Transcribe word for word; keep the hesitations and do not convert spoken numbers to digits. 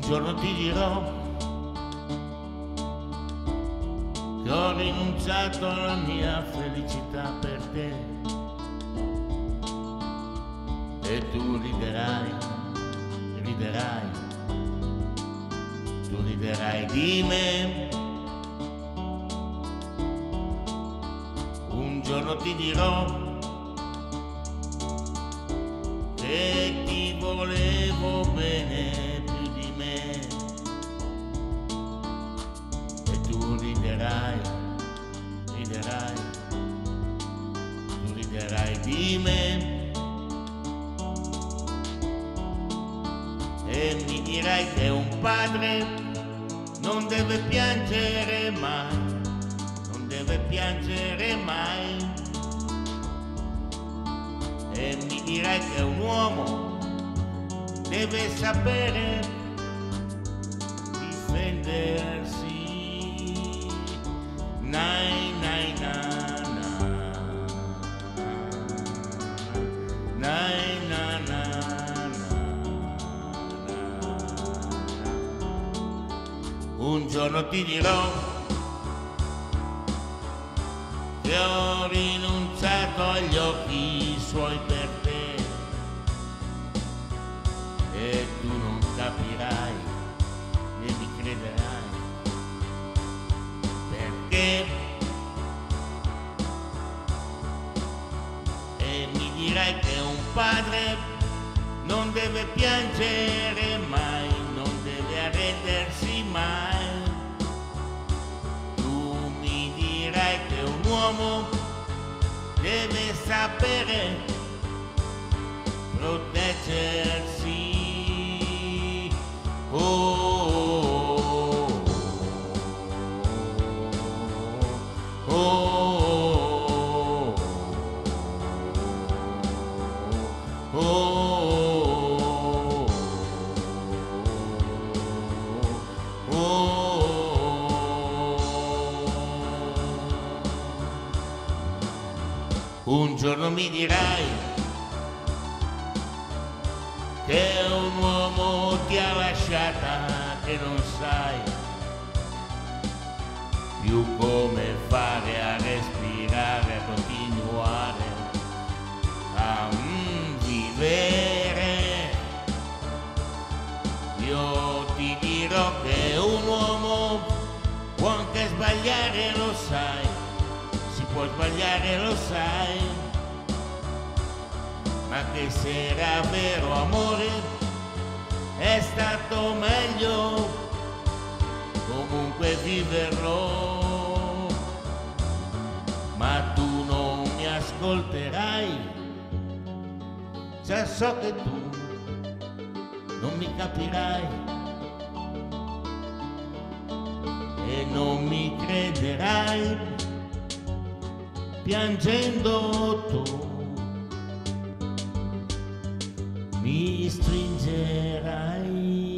giorno ti dirò che ho rinunciato alla mia felicità per te, e tu riderai, riderai, tu riderai di me. Un giorno ti dirò che ti volevo bene più di me, e tu riderai, riderai, tu riderai di me, e mi dirai che un padre non deve piangere mai, non deve piangere mai, e mi dirai che un uomo deve sapere difendersi. Nai nai na na, nai na na na. Un giorno ti dirò che ho rinunciato agli occhi suoi per te, e tu non capirai né mi crederai, perché, e mi dirai che un padre non deve piangere mai, non deve arrendersi mai. Tu mi dirai che un uomo deve sapere proteggersi. Oh, oh, oh, oh, oh, oh, oh. Un giorno mi dirai che un uomo ti ha lasciata, che non sai più come fare a respirare, a continuare a mm, vivere. Io ti dirò che un uomo può anche sbagliare, lo sai, si può sbagliare, lo sai, ma che se era vero amore è stato meglio comunque viverlo. Ma tu non mi ascolterai, già so che tu non mi capirai e non mi crederai, piangendo tu mi stringerai.